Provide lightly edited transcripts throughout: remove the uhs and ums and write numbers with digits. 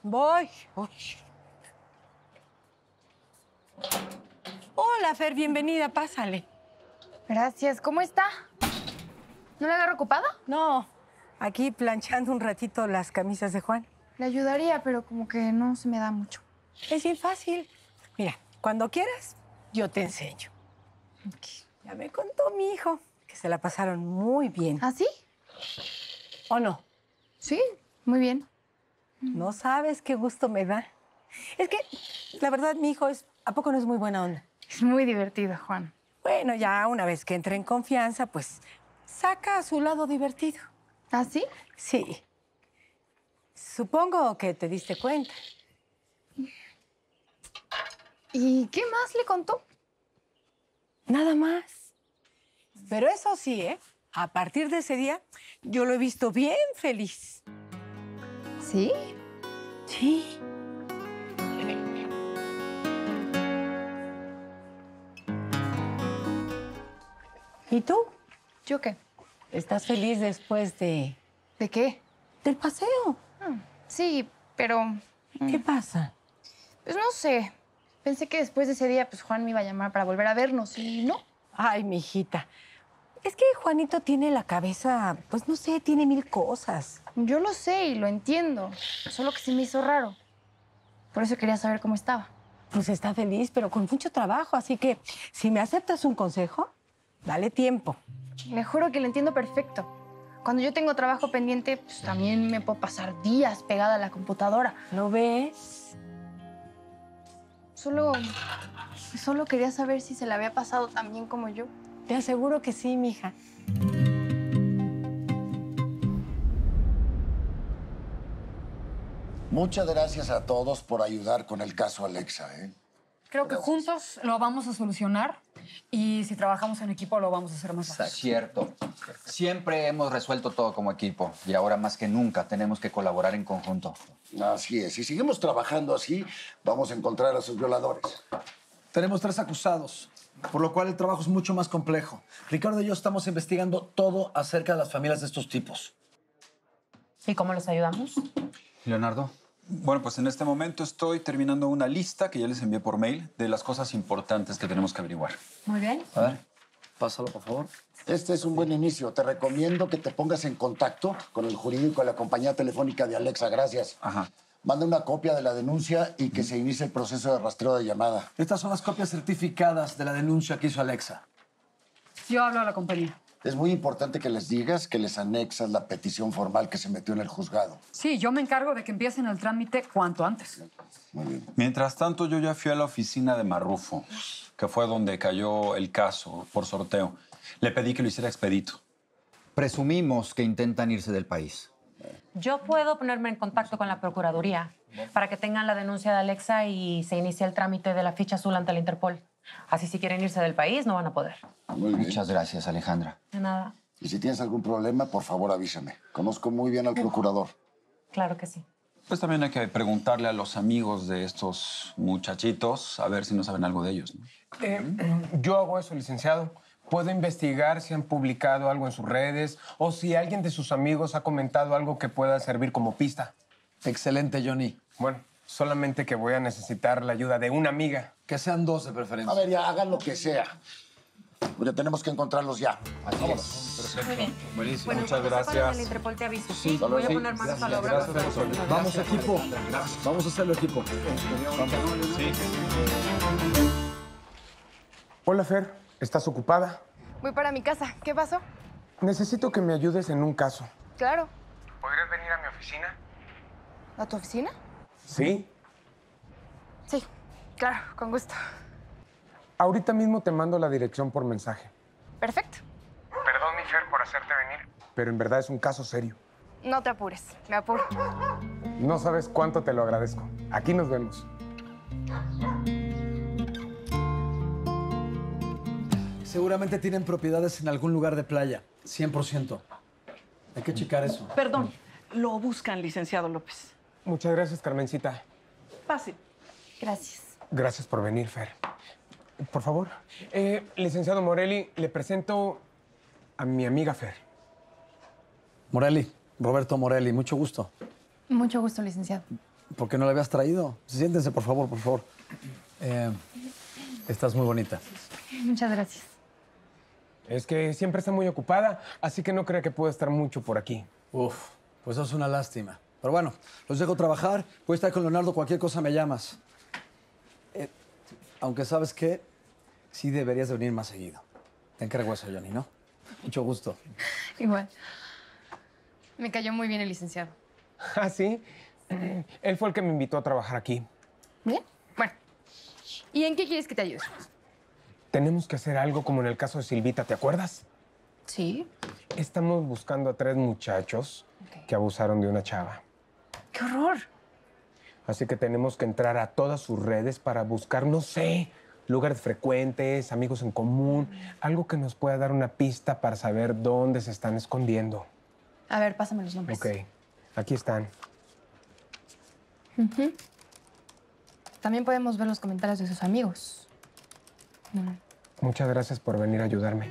Voy. Uy. Hola, Fer, bienvenida, pásale. Gracias. ¿Cómo está? ¿No la agarro ocupada? No, aquí planchando un ratito las camisas de Juan. Le ayudaría, pero como que no se me da mucho. Es bien fácil. Mira, cuando quieras, yo te enseño. Ya me contó mi hijo que se la pasaron muy bien. ¿Ah, sí? ¿O no? Sí, muy bien. No sabes qué gusto me da. Es que, la verdad, mi hijo ¿a poco no es muy buena onda? Es muy divertido, Juan. Bueno, ya una vez que entre en confianza, pues saca a su lado divertido. ¿Ah, sí? Sí. Supongo que te diste cuenta. ¿Y qué más le contó? Nada más. Pero eso sí, ¿eh? A partir de ese día, yo lo he visto bien feliz. ¿Sí? Sí. ¿Y tú? ¿Yo qué? ¿Estás feliz después ¿De qué? del paseo? Sí, pero... ¿Qué pasa? Pues no sé. Pensé que después de ese día, pues Juan me iba a llamar para volver a vernos y no. Ay, mijita. Es que Juanito tiene la cabeza, pues no sé, tiene mil cosas. Yo lo sé y lo entiendo. Solo que se me hizo raro. Por eso quería saber cómo estaba. Pues está feliz, pero con mucho trabajo. Así que si me aceptas un consejo, dale tiempo. Le juro que lo entiendo perfecto. Cuando yo tengo trabajo pendiente, pues también me puedo pasar días pegada a la computadora. ¿No ves? Solo quería saber si se le había pasado tan bien como yo. Te aseguro que sí, mija. Muchas gracias a todos por ayudar con el caso Alexa, ¿eh? Creo que juntos lo vamos a solucionar y si trabajamos en equipo lo vamos a hacer más fácil. Cierto. Siempre hemos resuelto todo como equipo y ahora más que nunca tenemos que colaborar en conjunto. Así es. Si seguimos trabajando así, vamos a encontrar a sus violadores. Tenemos 3 acusados, por lo cual el trabajo es mucho más complejo. Ricardo y yo estamos investigando todo acerca de las familias de estos tipos. ¿Y cómo los ayudamos? Leonardo. Bueno, pues en este momento estoy terminando una lista que ya les envié por mail de las cosas importantes que tenemos que averiguar. Muy bien. A ver, pásalo, por favor. Este es un buen inicio. Te recomiendo que te pongas en contacto con el jurídico de la compañía telefónica de Alexa. Gracias. Ajá. Manda una copia de la denuncia y que se inicie el proceso de rastreo de llamada. Estas son las copias certificadas de la denuncia que hizo Alexa. Yo hablo a la compañía. Es muy importante que les digas que les anexas la petición formal que se metió en el juzgado. Sí, yo me encargo de que empiecen el trámite cuanto antes. Muy bien. Mientras tanto, yo ya fui a la oficina de Marrufo, que fue donde cayó el caso por sorteo. Le pedí que lo hiciera expedito. Presumimos que intentan irse del país. Yo puedo ponerme en contacto con la Procuraduría para que tengan la denuncia de Alexa y se inicie el trámite de la ficha azul ante la Interpol. Así si quieren irse del país no van a poder. Muy bien. Muchas gracias, Alejandra. De nada. Y si tienes algún problema, por favor avísame. Conozco muy bien al procurador. Claro que sí. Pues también hay que preguntarle a los amigos de estos muchachitos a ver si no saben algo de ellos, ¿no? Yo hago eso, licenciado. Puedo investigar si han publicado algo en sus redes o si alguien de sus amigos ha comentado algo que pueda servir como pista. Excelente, Johnny. Bueno, solamente que voy a necesitar la ayuda de una amiga. Que sean 2 de preferencia. A ver, ya hagan lo que sea. Porque tenemos que encontrarlos ya. Así es. Muy bien. Buenísimo. Bueno, Muchas cuando sepa lo de gracias. la Interpol te aviso. Sí, hasta voy a luego. poner manos a la obra. Vamos, equipo. Vamos a hacerlo, equipo. Hola, Fer. ¿Estás ocupada? Voy para mi casa. ¿Qué pasó? Necesito que me ayudes en un caso. Claro. ¿Podrías venir a mi oficina? ¿A tu oficina? Sí. Sí, claro, con gusto. Ahorita mismo te mando la dirección por mensaje. Perfecto. Perdón, mi Fer, por hacerte venir. Pero en verdad es un caso serio. No te apures, me apuro. No sabes cuánto te lo agradezco. Aquí nos vemos. Seguramente tienen propiedades en algún lugar de playa. 100%. Hay que checar eso. Perdón, lo buscan, licenciado López. Muchas gracias, Carmencita. Pase. Gracias. Gracias por venir, Fer. Por favor, licenciado Morelli, le presento a mi amiga Fer. Morelli, Roberto Morelli, mucho gusto. Mucho gusto, licenciado. ¿Por qué no la habías traído? Siéntense, por favor, por favor. Estás muy bonita. Muchas gracias. Es que siempre está muy ocupada, así que no creo que pueda estar mucho por aquí. Uf, pues eso es una lástima. Pero bueno, los dejo trabajar. Voy a estar con Leonardo. Cualquier cosa me llamas. Aunque sabes que sí deberías de venir más seguido. Te encargo eso, Johnny, ¿no? Mucho gusto. Igual. Me cayó muy bien el licenciado. ¿Ah, sí? Él fue el que me invitó a trabajar aquí. ¿Bien? Bueno. ¿Y en qué quieres que te ayude? Tenemos que hacer algo como en el caso de Silvita, ¿te acuerdas? Sí. Estamos buscando a 3 muchachos que abusaron de una chava. ¡Qué horror! Así que tenemos que entrar a todas sus redes para buscar, no sé, lugares frecuentes, amigos en común, algo que nos pueda dar una pista para saber dónde se están escondiendo. A ver, pásame los nombres. Ok, aquí están. También podemos ver los comentarios de sus amigos. Muchas gracias por venir a ayudarme.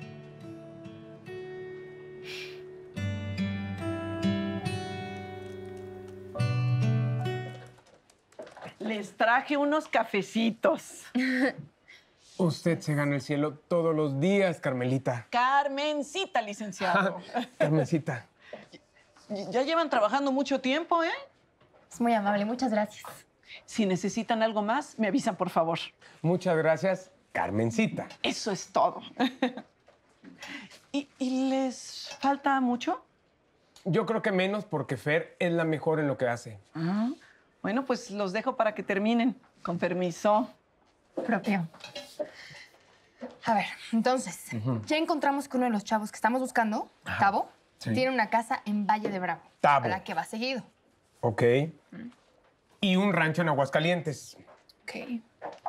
Les traje unos cafecitos. Usted se gana el cielo todos los días, Carmelita. Carmencita, licenciado. Carmencita. Ya llevan trabajando mucho tiempo, ¿eh? Es muy amable, muchas gracias. Si necesitan algo más, me avisan, por favor. Muchas gracias, Carmencita. Eso es todo. ¿Y les falta mucho? Yo creo que menos porque Fer es la mejor en lo que hace. Ah, bueno, pues los dejo para que terminen. Con permiso. Propio. A ver, entonces, ya encontramos que uno de los chavos que estamos buscando, Tavo, tiene una casa en Valle de Bravo. Tavo. A la que va seguido. Ok. Y un rancho en Aguascalientes. Ok.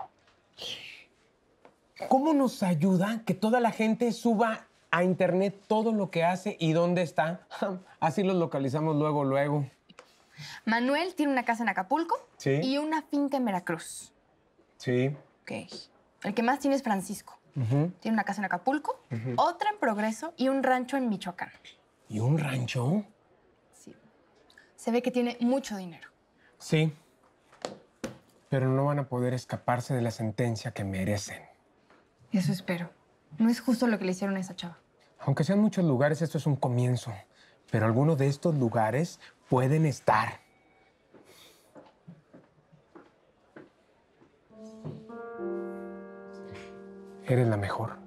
¿Cómo nos ayuda que toda la gente suba a internet todo lo que hace y dónde está? Así los localizamos luego, luego. Manuel tiene una casa en Acapulco y una finca en Veracruz. Sí. Ok. El que más tiene es Francisco. Tiene una casa en Acapulco, otra en Progreso y un rancho en Michoacán. ¿Y un rancho? Sí. Se ve que tiene mucho dinero. Sí. Pero no van a poder escaparse de la sentencia que merecen. Eso espero. No es justo lo que le hicieron a esa chava. Aunque sean muchos lugares, esto es un comienzo. Pero algunos de estos lugares pueden estar. Eres la mejor.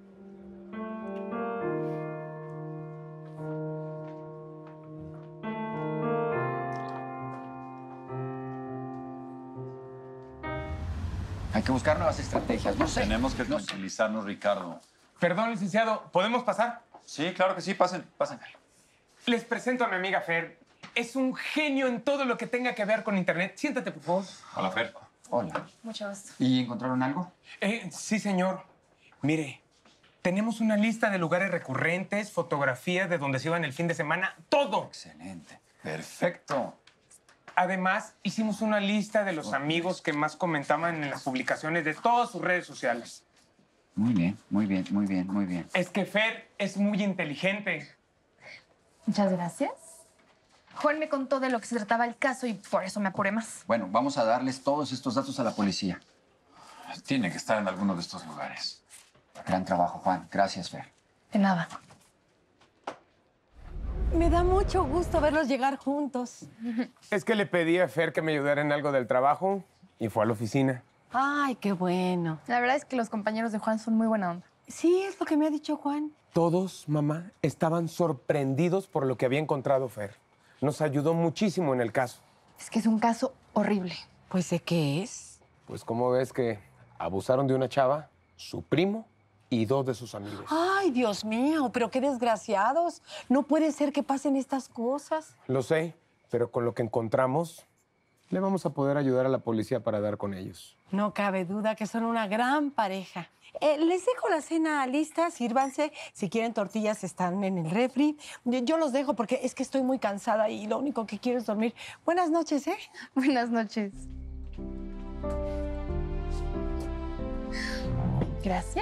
Hay que buscar nuevas estrategias, no sé. Tenemos que tranquilizarnos, Ricardo. Perdón, licenciado, ¿podemos pasar? Sí, claro que sí, pasen, pasen. Les presento a mi amiga Fer. Es un genio en todo lo que tenga que ver con internet. Siéntate, por favor. Hola, Fer. Hola. Mucho gusto. ¿Y encontraron algo? Sí, señor. Mire, tenemos una lista de lugares recurrentes, fotografías de donde se iban el fin de semana, todo. Excelente. Perfecto. Además, hicimos una lista de los amigos que más comentaban en las publicaciones de todas sus redes sociales. Muy bien, muy bien, muy bien, muy bien. Es que Fer es muy inteligente. Muchas gracias. Juan me contó de lo que se trataba el caso y por eso me apuré más. Bueno, vamos a darles todos estos datos a la policía. Tiene que estar en alguno de estos lugares. Gran trabajo, Juan. Gracias, Fer. De nada. Me da mucho gusto verlos llegar juntos. Es que le pedí a Fer que me ayudara en algo del trabajo y fue a la oficina. Ay, qué bueno. La verdad es que los compañeros de Juan son muy buena onda. Sí, es lo que me ha dicho Juan. Todos, mamá, estaban sorprendidos por lo que había encontrado Fer. Nos ayudó muchísimo en el caso. Es que es un caso horrible. Pues, ¿de qué es? Pues, ¿cómo ves que abusaron de una chava, su primo y 2 de sus amigos? Ay, Dios mío, pero qué desgraciados. No puede ser que pasen estas cosas. Lo sé, pero con lo que encontramos, le vamos a poder ayudar a la policía para dar con ellos. No cabe duda que son una gran pareja. Les dejo la cena lista, sírvanse. Si quieren tortillas, están en el refri. Yo los dejo porque es que estoy muy cansada y lo único que quiero es dormir. Buenas noches, ¿eh? Buenas noches. Gracias.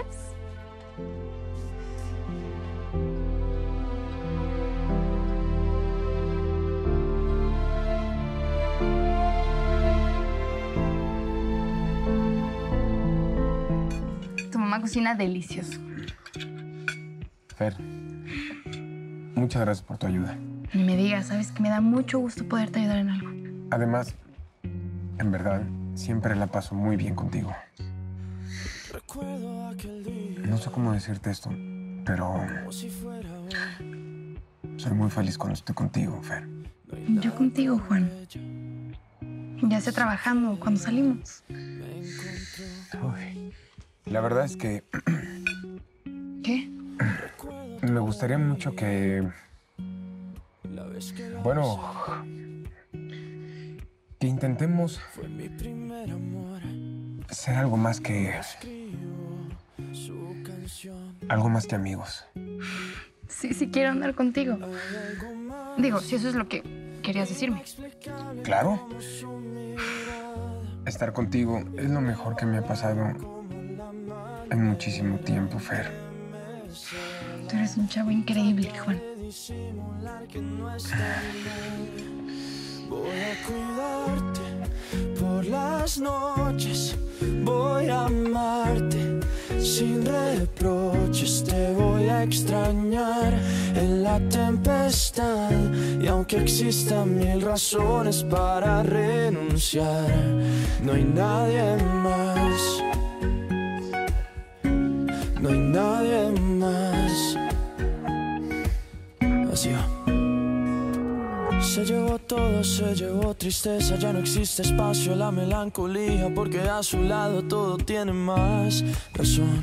mamá cocina delicioso. Fer, muchas gracias por tu ayuda. Ni me digas, sabes que me da mucho gusto poderte ayudar en algo. Además, en verdad, siempre la paso muy bien contigo. No sé cómo decirte esto, pero soy muy feliz cuando estoy contigo, Fer. Yo contigo, Juan. Ya sea trabajando cuando salimos. Uy, la verdad es que ¿Qué? me gustaría mucho que... Bueno, que intentemos ser algo más que... Algo más que amigos. Sí, quiero andar contigo. Digo, si eso es lo que querías decirme. Claro. Estar contigo es lo mejor que me ha pasado en muchísimo tiempo, Fer. Tú eres un chavo increíble, Juan. Voy a cuidarte por las noches, voy a amarte sin reproches, te voy a extrañar en la tempestad. Y aunque existan 1000 razones para renunciar, no hay nadie más, no hay nadie más. Así va. Se llevó todo, se llevó tristeza, ya no existe espacio a la melancolía, porque a su lado todo tiene más razón.